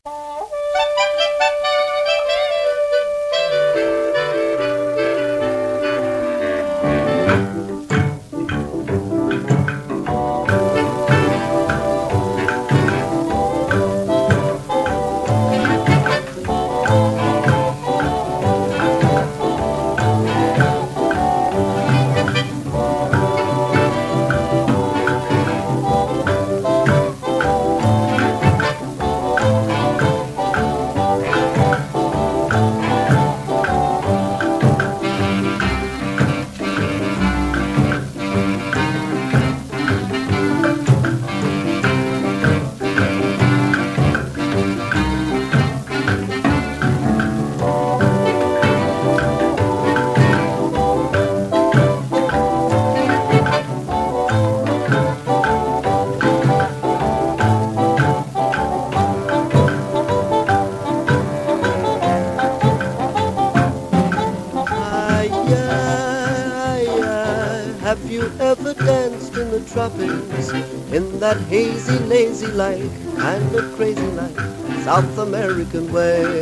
Have you ever danced in the tropics in that hazy, lazy like kind of crazy like South American way?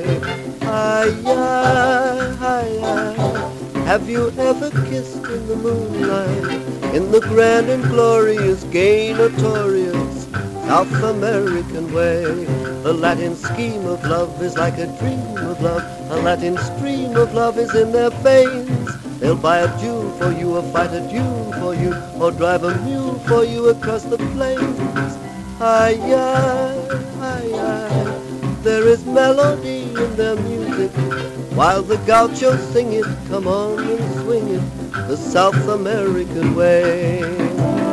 Have you ever kissed in the moonlight in the grand and glorious, gay, notorious South American way? The Latin scheme of love is like a dream of love. A Latin stream of love is in their veins. They'll buy a jewel for you, or fight a duel for you, or drive a mule for you across the plains. There is melody in their music, while the gauchos sing it, come on and swing it, the South American way.